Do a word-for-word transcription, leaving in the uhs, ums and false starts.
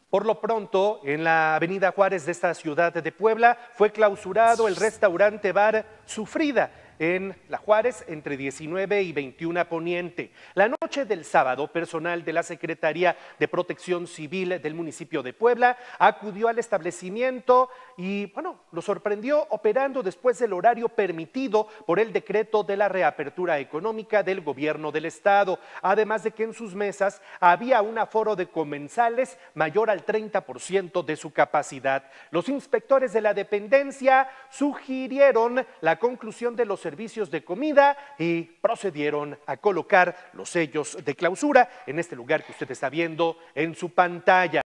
Por lo pronto, en la avenida Juárez de esta ciudad de Puebla, fue clausurado el restaurante bar Sufrida en La Juárez entre diecinueve y veintiuna Poniente. La noche del sábado, personal de la Secretaría de Protección Civil del municipio de Puebla acudió al establecimiento y, bueno, lo sorprendió operando después del horario permitido por el decreto de la reapertura económica del gobierno del estado, además de que en sus mesas había un aforo de comensales mayor al treinta por ciento de su capacidad. Los inspectores de la dependencia sugirieron la conclusión de los servicios de comida y procedieron a colocar los sellos de clausura en este lugar que usted está viendo en su pantalla.